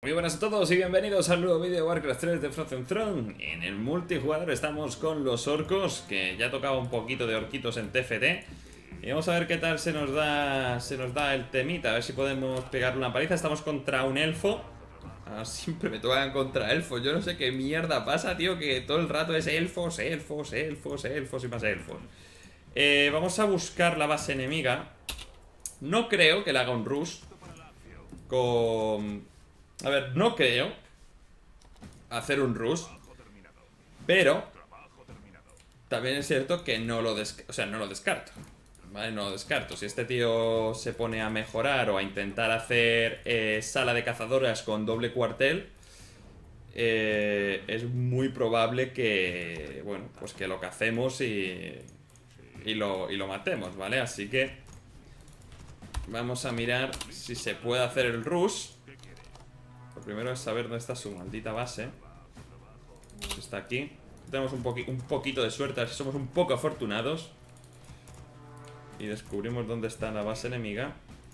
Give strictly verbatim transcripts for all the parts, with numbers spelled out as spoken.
Muy buenas a todos y bienvenidos al nuevo vídeo de Warcraft tres de Frozen Throne. En el multijugador estamos con los orcos, que ya tocaba un poquito de orquitos en T F T. Y vamos a ver qué tal se nos da se nos da el temita, a ver si podemos pegarle una paliza. Estamos contra un elfo. Ah, siempre me tocan contra elfos, yo no sé qué mierda pasa, tío, que todo el rato es elfos, elfos, elfos, elfos y más elfos. Eh, vamos a buscar la base enemiga. No creo que le haga un rush con... A ver, no creo hacer un rush, pero también es cierto que no lo, des... o sea, no lo descarto, ¿vale? No lo descarto. Si este tío se pone a mejorar o a intentar hacer eh, sala de cazadoras con doble cuartel, eh, es muy probable que, bueno, pues que lo cacemos y, y, lo, y lo matemos, ¿vale? Así que vamos a mirar si se puede hacer el rush. Lo primero es saber dónde está su maldita base. Si está aquí. Tenemos un, poqui un poquito de suerte, a ver si somos un poco afortunados y descubrimos dónde está la base enemiga.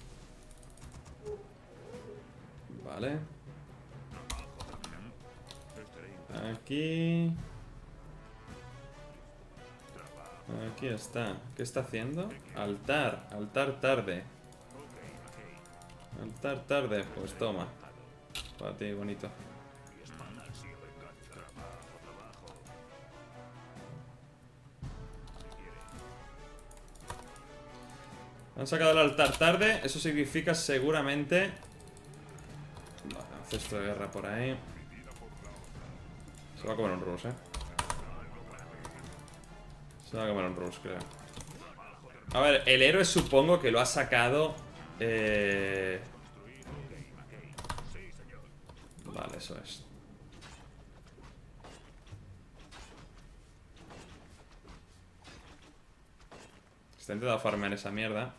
Vale. Aquí. Aquí está. ¿Qué está haciendo? Altar. Altar tarde. Altar tarde. Pues toma. Para ti, bonito. Han sacado el altar tarde. Eso significa seguramente... Vale, cesto de guerra por ahí. Se va a comer un rush, eh. Se va a comer un rush, creo. A ver, el héroe supongo que lo ha sacado... Eh... Vale, eso es. Está intentando farmear esa mierda.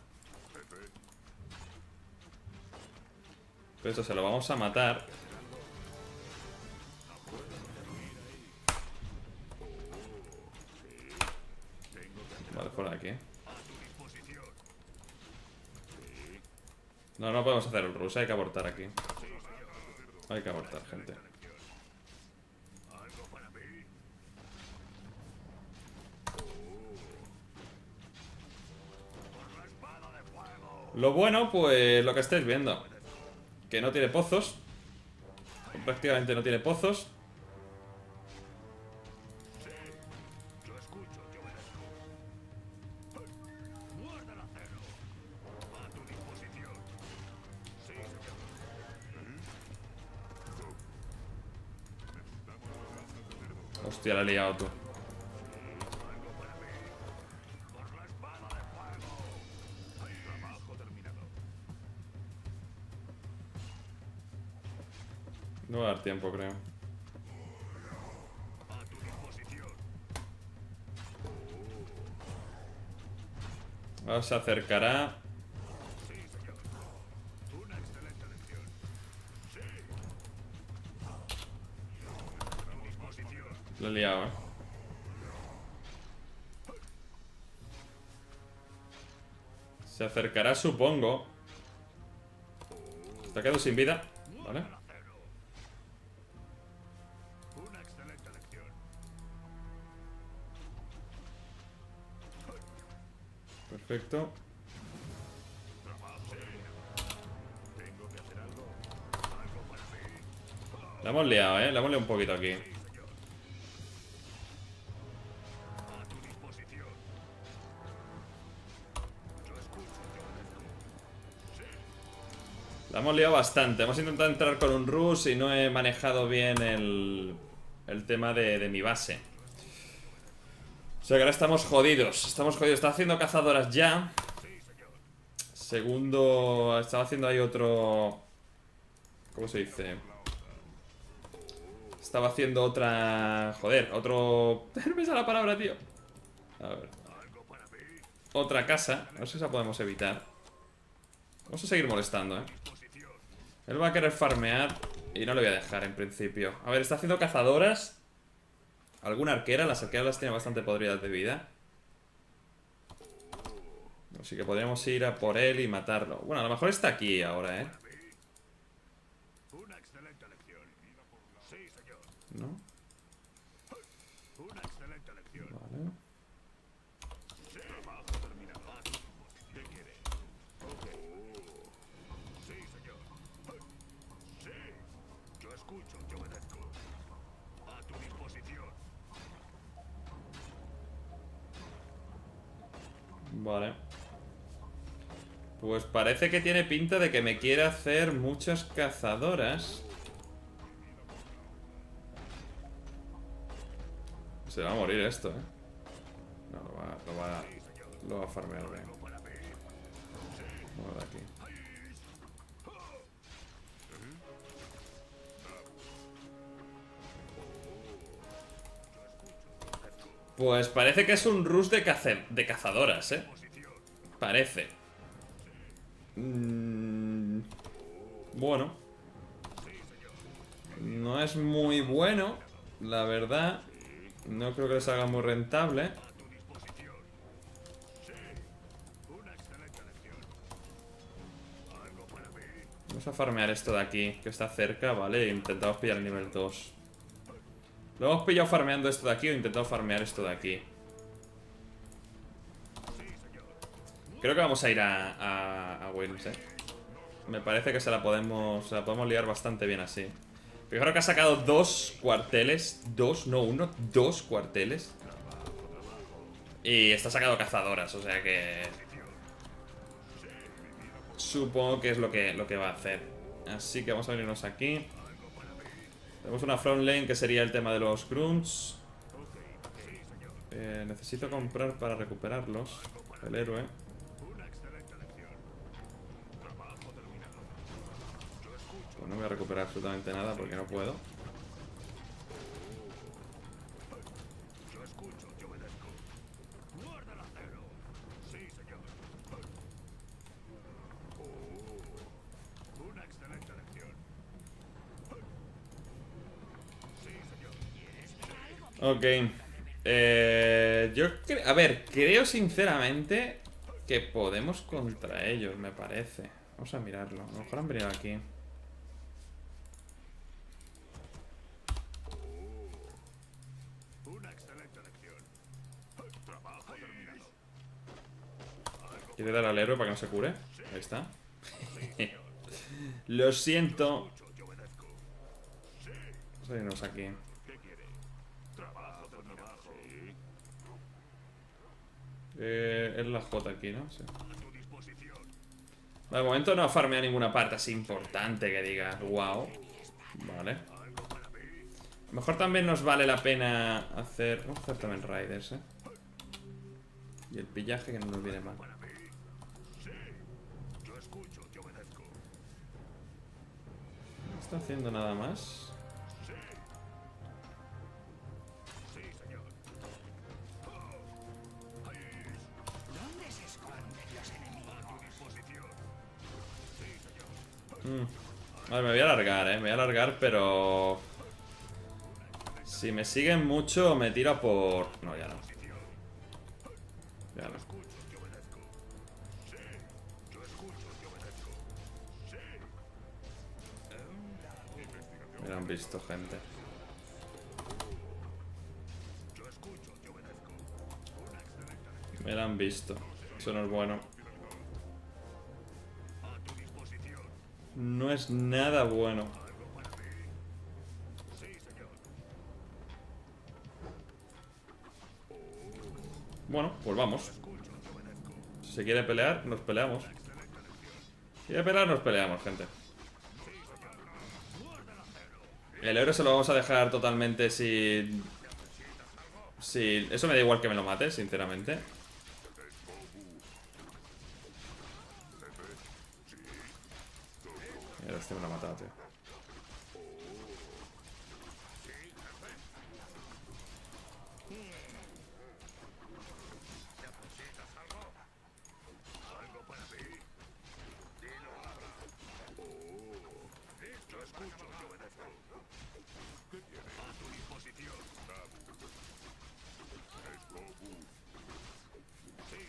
Pero esto se lo vamos a matar. Vale, por aquí. No, no podemos hacer el rush, hay que abortar aquí. Hay que abortar, gente. Lo bueno, pues lo que estáis viendo, que no tiene pozos. Prácticamente no tiene pozos. Hostia, la he liado tú. No va a dar tiempo, creo. Ahora se acercará. Lo he liado, eh. Se acercará, supongo. Está quedando sin vida. Vale. Perfecto. La hemos liado, eh. La hemos liado un poquito aquí. La hemos liado bastante. Hemos intentado entrar con un rush y no he manejado bien el, el tema de, de mi base. O sea que ahora estamos jodidos. Estamos jodidos. Estaba haciendo cazadoras ya. Segundo... Estaba haciendo ahí otro... ¿Cómo se dice? Estaba haciendo otra... Joder, otro... No me sale la palabra, tío. A ver. Otra casa. No sé si esa podemos evitar. Vamos a seguir molestando, eh. Él va a querer farmear y no le voy a dejar en principio. A ver, está haciendo cazadoras. Alguna arquera, las arqueras las tiene bastante podridas de vida. Así que podríamos ir a por él y matarlo. Bueno, a lo mejor está aquí ahora, ¿eh? ¿No? Vale. Vale. Pues parece que tiene pinta de que me quiere hacer muchas cazadoras. Se va a morir esto, eh. No, lo va, lo va, lo va a farmear bien. Vamos de aquí. Pues parece que es un rush de, cace de cazadoras, eh. Parece. Mm, bueno. No es muy bueno, la verdad. No creo que les haga muy rentable. Vamos a farmear esto de aquí, que está cerca, ¿vale? E intentamos pillar el nivel dos. Lo hemos pillado farmeando esto de aquí o intentado farmear esto de aquí. Creo que vamos a ir a, a, a Wings, eh. Me parece que se la podemos se la podemos liar bastante bien así. Fijaros que ha sacado dos cuarteles. Dos, no uno, dos cuarteles. Y está sacado cazadoras, o sea que... Supongo que es lo que, lo que va a hacer. Así que vamos a venirnos aquí. Tenemos una front lane que sería el tema de los grunts. eh, Necesito comprar para recuperarlos. El héroe. Pues no voy a recuperar absolutamente nada porque no puedo. Ok. Eh, yo creo... A ver, creo sinceramente que podemos contra ellos, me parece. Vamos a mirarlo. A lo mejor han venido aquí. ¿Quiere dar al héroe para que no se cure? Ahí está. Lo siento. Vamos a irnos aquí. Eh, es la J aquí, ¿no? Sí. De momento no farmea ninguna parte así importante que digas, wow. Vale. A lo mejor también nos vale la pena hacer... Vamos a hacer también Riders, eh. Y el pillaje que no nos viene mal. No está haciendo nada más. Mm. Vale, me voy a alargar, eh. Me voy a alargar, pero... Si me siguen mucho, me tira por... No, ya no. Ya no. Me lo han visto, gente. Me lo han visto. Eso no es bueno. No es nada bueno. Bueno, pues vamos. Si se quiere pelear, nos peleamos. Si quiere pelear, nos peleamos, gente. El héroe se lo vamos a dejar totalmente sin... sin... Eso me da igual que me lo mate, sinceramente. Mira, este me lo ha matado, tío.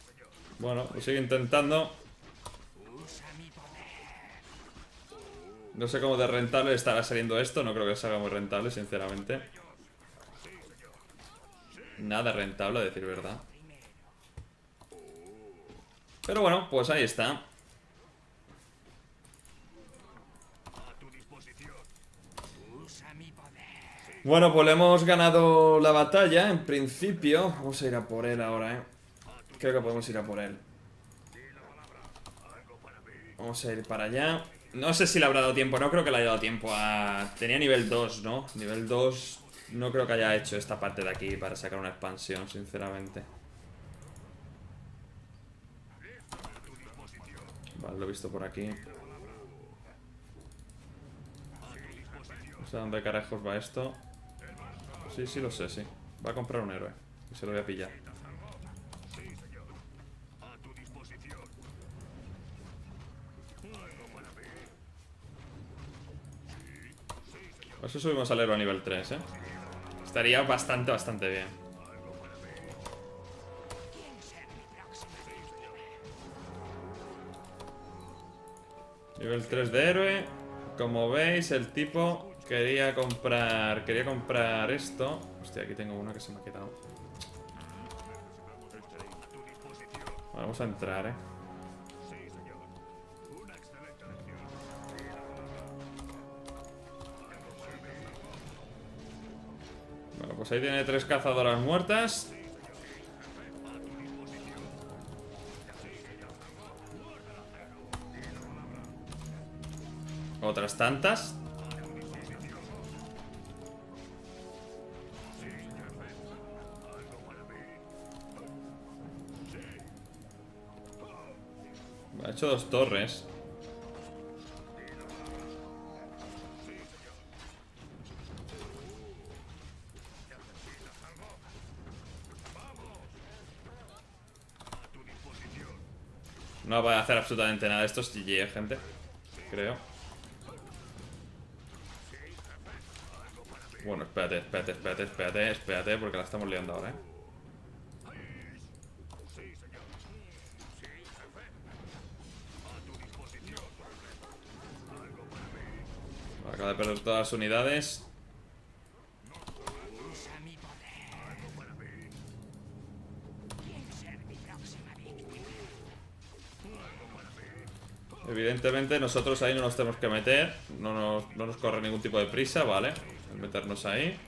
Bueno, lo sigue intentando. No sé cómo de rentable estará saliendo esto. No creo que salga muy rentable, sinceramente. Nada rentable, a decir verdad. Pero bueno, pues ahí está. Bueno, pues le hemos ganado la batalla, en principio. Vamos a ir a por él ahora, eh. Creo que podemos ir a por él. Vamos a ir para allá. No sé si le habrá dado tiempo, no creo que le haya dado tiempo a... Tenía nivel dos, ¿no? Nivel dos. No creo que haya hecho esta parte de aquí para sacar una expansión, sinceramente. Vale, lo he visto por aquí. No sé dónde carajos va esto. Sí, sí lo sé, sí. Va a comprar un héroe y se lo voy a pillar. Por eso subimos al héroe a nivel tres, ¿eh? Estaría bastante, bastante bien. Nivel tres de héroe. Como veis, el tipo quería comprar... Quería comprar esto. Hostia, aquí tengo una que se me ha quedado. Vale, vamos a entrar, eh. Bueno, pues ahí tiene tres cazadoras muertas. Otras tantas. Ha hecho dos torres. No va a hacer absolutamente nada. Esto es G G, gente. Creo. Bueno, espérate, espérate, espérate, espérate, espérate, porque la estamos liando ahora, eh. Acaba de perder todas las unidades. Evidentemente nosotros ahí no nos tenemos que meter. No nos, no nos corre ningún tipo de prisa, ¿vale? El meternos ahí.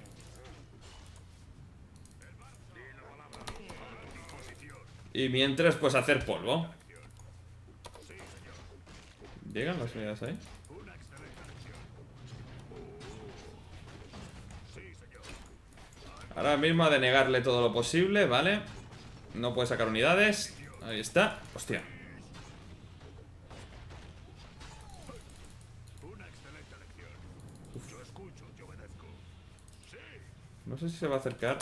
Y mientras, pues hacer polvo. ¿Llegan las unidades ahí? Ahora mismo ha de negarle todo lo posible, ¿vale? No puede sacar unidades. Ahí está. Hostia. No sé si se va a acercar.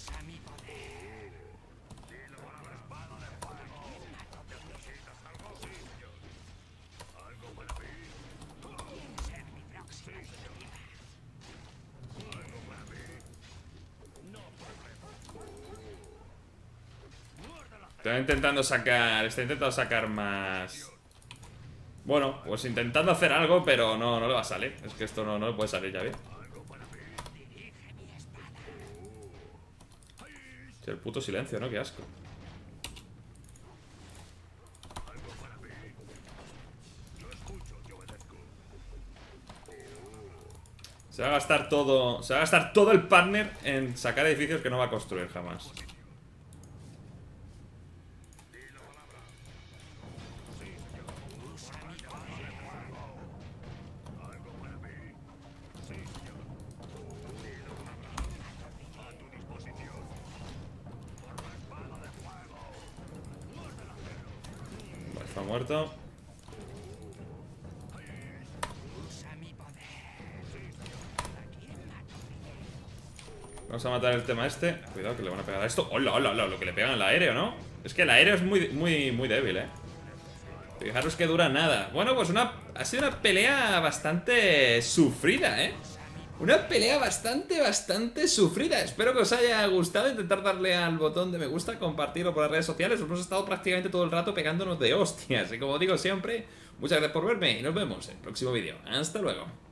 Está intentando sacar... Está intentando sacar más... Bueno, pues intentando hacer algo, pero no, no le va a salir. Es que esto no, no le puede salir ya bien. El puto silencio, ¿no? Qué asco. Se va a gastar todo... Se va a gastar todo el partner en sacar edificios que no va a construir jamás. Está muerto. Vamos a matar el tema este. Cuidado que le van a pegar a esto. ¡Hola, hola, hola! Lo que le pegan al aéreo, ¿no? Es que el aéreo es muy, muy, muy débil, ¿eh? Fijaros que dura nada. Bueno, pues una... Ha sido una pelea bastante sufrida, ¿eh? Una pelea bastante, bastante sufrida. Espero que os haya gustado. Intentar darle al botón de me gusta, compartirlo por las redes sociales. Hemos estado prácticamente todo el rato pegándonos de hostias. Y como digo siempre, muchas gracias por verme y nos vemos en el próximo vídeo. Hasta luego.